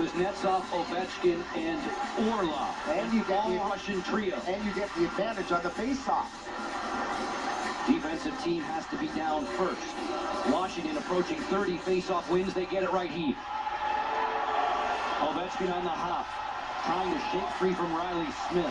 Kuznetsov, Ovechkin, and Orlov. And you get the Russian trio. And you get the advantage on the face-off. Defensive team has to be down first. Washington approaching 30 face-off wins. They get it right here. Ovechkin on the hop, trying to shake free from Riley Smith.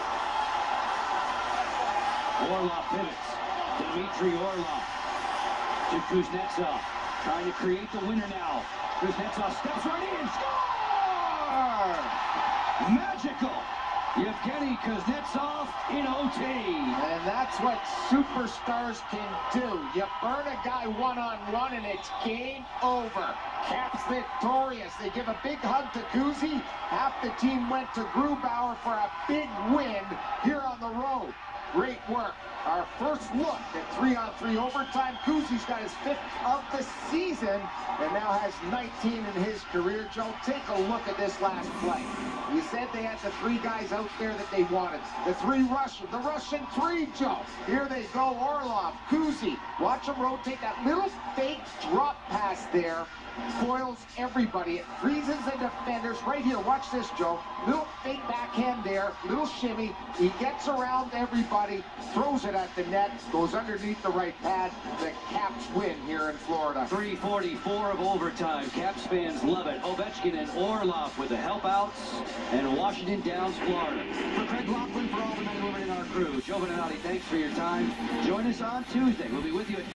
Orlov pivots. Dmitry Orlov to Kuznetsov, trying to create the winner now. Kuznetsov steps right in, score! Magical! Evgeny Kuznetsov in OT. And that's what superstars can do. You burn a guy one-on-one and it's game over. Caps victorious. They give a big hug to Kuzi. Half the team went to Grubauer for a big win here on the road. Great work. Our first look at 3-on-3 overtime. Kuzi's got his 5th of the season and now has 19 in his career. Joe, take a look at this last play. You said they had the 3 guys out there that they wanted. The 3 Russian, the Russian 3, Joe. Here they go, Orlov, Kuzi. Watch them rotate that little fake drop pass there. Foils everybody. It freezes the defenders. Right here, watch this, Joe. Little fake backhand there, little shimmy. He gets around everybody, throws it at the net, goes underneath the right pad. The Caps win here in Florida. 3:44 of overtime. Caps fans love it. Ovechkin and Orlov with the help outs, and Washington downs Florida. For Craig Laughlin, for all the men and women in our crew, Joe Venanati, thanks for your time. Join us on Tuesday. We'll be with you at